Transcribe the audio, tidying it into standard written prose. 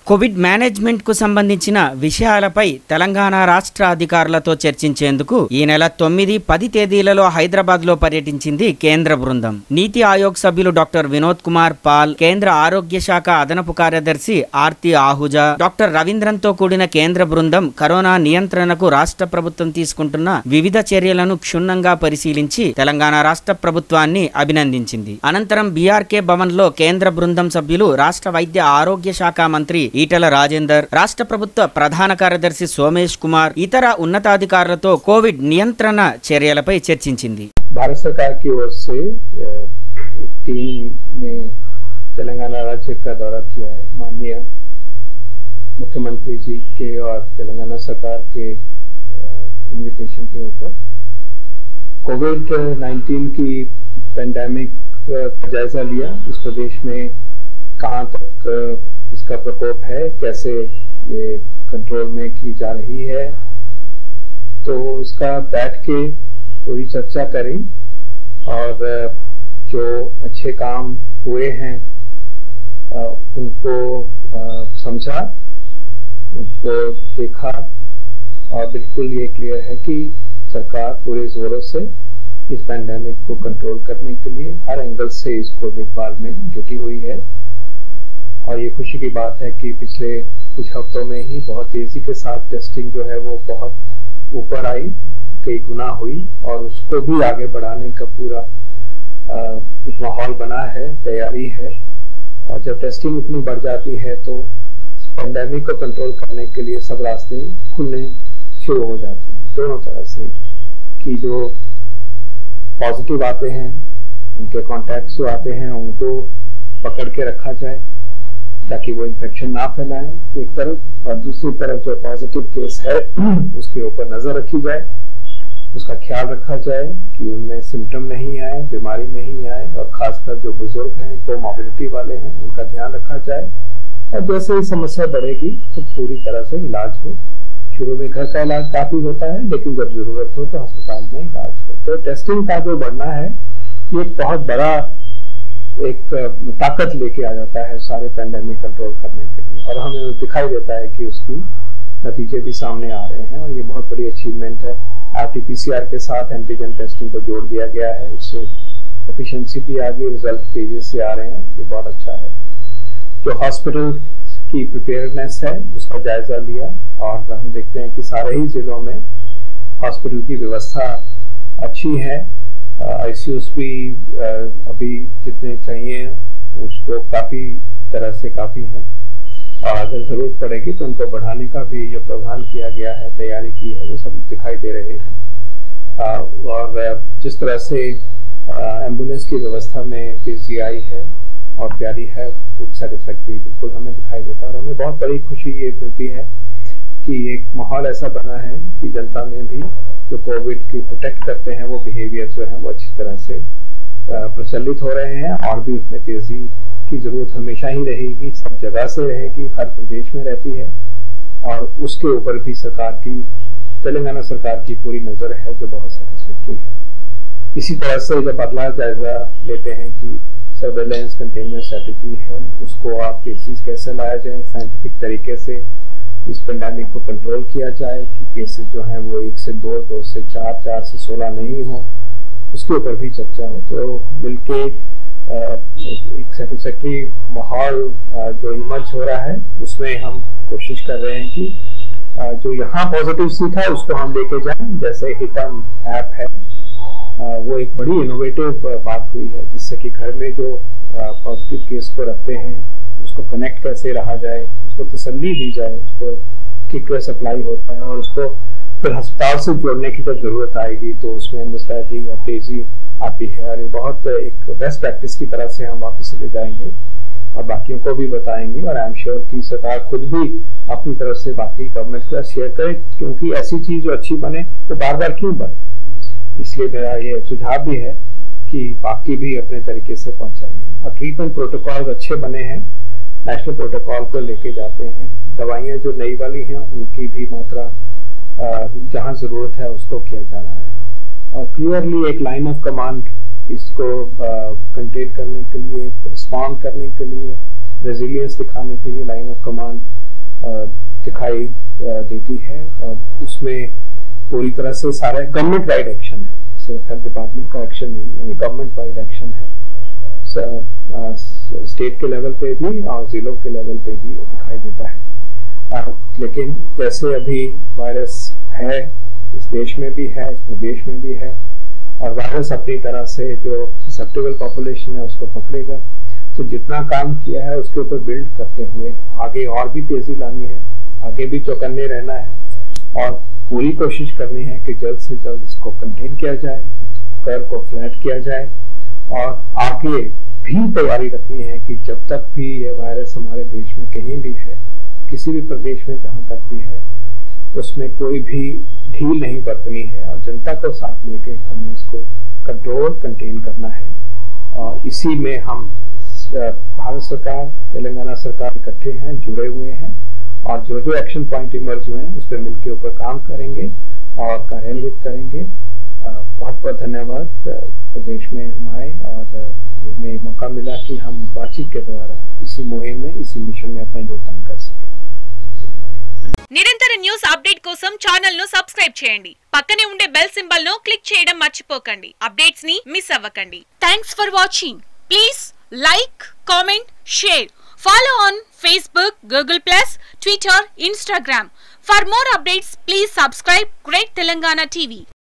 Covid management కు సంబంధించిన విషయాలపై తెలంగాణ రాష్ట్ర అధికారులతో చర్చించేందుకు ఈ నెల 9-10 తేదీలలో హైదరాబాద్ లో పర్యటించింది కేంద్ర బృందం. నీతి ఆయోగ్ సభ్యులు డాక్టర్ వినోద్ కుమార్ పాల్, కేంద్ర ఆరోగ్య శాఖ అదనపు కార్యదర్శి ఆర్తి ఆహుజా, డాక్టర్ రవీంద్రన్ తో కూడిన కేంద్ర బృందం కరోనా నియంత్రణకు రాష్ట్ర ప్రభుత్వం తీసుకుంటున్న వివిధ చర్యలను క్షుణ్ణంగా పరిశీలించి తెలంగాణ రాష్ట్ర ప్రభుత్వాన్ని అభినందించింది. అనంతరం బీఆర్కే భవన్ లో కేంద్ర బృందం సభ్యులు రాష్ట్ర వైద్య ఆరోగ్య శాఖ మంత్రి ఈటల రాజేందర్, రాష్ట్ర ప్రభుత్వ ప్రధాన కార్యదర్శి సోమేష్ కుమార్, ఇతర ఉన్నతాధికారులతో కోవిడ్ నియంత్రణ చర్యలపై చర్చించింది. भारत सरकार की ओर से एक टीम ने तेलंगाना राज्य का दौरा किया है. माननीय मुख्यमंत्री जी के और तेलंगाना सरकार के इनविटेशन के ऊपर कोविड-19 की पेंडेमिक का जायजा लिया. इस प्रदेश में कहां तक इसका प्रकोप है, कैसे ये कंट्रोल में की जा रही है, तो इसका बैठ के पूरी चर्चा करी और जो अच्छे काम हुए हैं उनको समझा, उनको देखा और बिल्कुल ये क्लियर है कि सरकार पूरे जोरों से इस पैंडेमिक को कंट्रोल करने के लिए हर एंगल से इसको देखभाल में जुटी हुई है. और ये खुशी की बात है कि पिछले कुछ हफ्तों में ही बहुत तेजी के साथ टेस्टिंग जो है वो बहुत ऊपर आई, कई गुना हुई और उसको भी आगे बढ़ाने का पूरा एक माहौल बना है, तैयारी है. और जब टेस्टिंग इतनी बढ़ जाती है तो पेंडेमिक को कंट्रोल करने के लिए सब रास्ते खुलने शुरू हो जाते हैं. दोनों तरह से कि जो पॉजिटिव आते हैं, उनके कॉन्टैक्ट जो आते हैं उनको पकड़ के रखा जाए ताकि वो इन्फेक्शन ना फैलाएं एक तरफ, और दूसरी तरफ जो पॉजिटिव केस है उसके ऊपर नजर रखी जाए, उसका ख्याल रखा जाए कि उनमें सिम्टम नहीं आए, बीमारी नहीं आए, और खासकर जो बुजुर्ग हैं, कोमॉर्बिडिटी वाले हैं, उनका ध्यान रखा जाए. और जैसे ही समस्या बढ़ेगी तो पूरी तरह से इलाज हो. शुरू में घर का इलाज काफी होता है, लेकिन जब जरूरत हो तो अस्पताल में इलाज हो. तो टेस्टिंग का जो बढ़ना है ये एक बहुत बड़ा एक ताकत लेके आ जाता है सारे पेंडेमिक कंट्रोल करने के लिए, और हमें दिखाई देता है कि उसकी नतीजे भी सामने आ रहे हैं और ये बहुत बड़ी अचीवमेंट है. RT-PCR के साथ एंटीजन टेस्टिंग को जोड़ दिया गया है, उससे एफिशिएंसी भी आ गई, रिजल्ट तेजी से आ रहे हैं, ये बहुत अच्छा है. जो हॉस्पिटल की प्रिपेयर्डनेस है उसका जायजा लिया और हम देखते हैं कि सारे ही जिलों में हॉस्पिटल की व्यवस्था अच्छी है. ICUs भी अभी जितने चाहिए उसको काफ़ी तरह से काफ़ी हैं, और अगर ज़रूरत पड़ेगी तो उनको बढ़ाने का भी जो प्रावधान किया गया है, तैयारी की है, वो सब दिखाई दे रहे हैं. और जिस तरह से एम्बुलेंस की व्यवस्था में तेज़ी आई है और तैयारी है, वो सेटिस्फैक्ट्री बिल्कुल हमें दिखाई देता है. और हमें बहुत बड़ी खुशी ये मिलती है कि एक माहौल ऐसा बना है कि जनता में भी जो कोविड की प्रोटेक्ट करते हैं वो बिहेवियर जो है वो अच्छी तरह से प्रचलित हो रहे हैं, और भी उसमें तेजी की जरूरत हमेशा ही रहेगी, सब जगह से रहेगी, हर प्रदेश में रहती है. और उसके ऊपर भी सरकार की, तेलंगाना सरकार की पूरी नज़र है, जो बहुत सेटिस्फैक्ट्री है. इसी तरह से जब अगला जायजा लेते हैं कि सर्वेलेंस कंटेनमेंट स्ट्रेटजी है, उसको आप तेजी से कैसे लाया जाए, साइंटिफिक तरीके से इस पेंडेमिक को कंट्रोल किया जाए कि केसेस जो हैं वो 1 से 2, 2 से 4, 4 से 16 नहीं हो, उसके ऊपर भी चर्चा हो. तो मिलके एक सेटिस्फैक्ट्री माहौल जो इमर्ज हो रहा है उसमें हम कोशिश कर रहे हैं कि जो यहाँ पॉजिटिव सीखा है उसको हम लेके जाएं. जैसे हितम ऐप है, वो एक बड़ी इनोवेटिव बात हुई है, जिससे कि घर में जो पॉजिटिव केस को रखते हैं उसको कनेक्ट कैसे रहा जाए, उसको तसल्ली दी जाए, उसको किट सप्लाई होता है, और उसको फिर अस्पताल से जोड़ने की जब जरूरत आएगी तो उसमें मुस्तैदी और तेजी आती है. और ये बहुत एक बेस्ट प्रैक्टिस की तरह से हम वापस ले जाएंगे और बाकियों को भी बताएंगे. और आई एम श्योर कि सरकार खुद भी अपनी तरफ से बाकी गवर्नमेंट के साथ शेयर करे, क्योंकि ऐसी चीज जो अच्छी बने तो बार बार क्यों बने. इसलिए मेरा ये सुझाव भी है कि बाकी भी अपने तरीके से पहुंचाइए. और ट्रीटमेंट प्रोटोकॉल अच्छे बने हैं, नेशनल प्रोटोकॉल को लेके जाते हैं. दवाइयाँ जो नई वाली हैं उनकी भी मात्रा जहाँ ज़रूरत है उसको किया जा रहा है. और क्लियरली एक लाइन ऑफ कमांड इसको कंटेन करने के लिए, रिस्पॉन्ड करने के लिए, रेजिलियंस दिखाने के लिए लाइन ऑफ कमांड दिखाई देती है। और उसमें पूरी तरह से सारा गवर्नमेंट वाइड एक्शन है, सिर्फ हेल्थ डिपार्टमेंट का एक्शन नहीं है, ये गवर्नमेंट वाइड एक्शन है। स्टेट के लेवल पे भी और जिलों के लेवल पे भी दिखाई देता है। लेकिन जैसे अभी वायरस है, इस देश में भी है, इस प्रदेश में भी है, और वायरस अपनी तरह से जो ससेप्टेबल पॉपुलेशन है उसको पकड़ेगा। तो जितना काम किया है उसके ऊपर बिल्ड करते हुए आगे और भी तेजी लानी है, आगे भी चौकन्ने रहना है और पूरी कोशिश करनी है कि जल्द से जल्द इसको कंटेन किया जाए, इस कर्व को फ्लैट किया जाए। और आगे भी तैयारी रखनी है कि जब तक भी ये वायरस हमारे देश में कहीं भी है, किसी भी प्रदेश में जहाँ तक भी है, उसमें कोई भी ढील नहीं बरतनी है और जनता को साथ लेके हमें इसको कंटेन करना है। और इसी में हम भारत सरकार, तेलंगाना सरकार इकट्ठे हैं, जुड़े हुए हैं और जो जो एक्शन पॉइंट इमर्ज हुए हैं उस पर मिलकर ऊपर काम करेंगे और कार्यान्वित करेंगे। बहुत बहुत धन्यवाद प्रदेश में हमारे, और हमें मौका मिला कि हम बातचीत के द्वारा इसी मुहिम में, इसी मिशन में अपना योगदान कर सकें। నిరంతర న్యూస్ అప్డేట్ కోసం ఛానల్ ను సబ్స్క్రైబ్ చేయండి. పక్కనే ఉండే బెల్ సింబల్ ను క్లిక్ చేయడం మర్చిపోకండి. అప్డేట్స్ ని మిస్ అవ్వకండి. Thanks for watching. Please like, comment, share. Follow on Facebook, Google+, Twitter, Instagram. For more updates, please subscribe Great Telangana TV.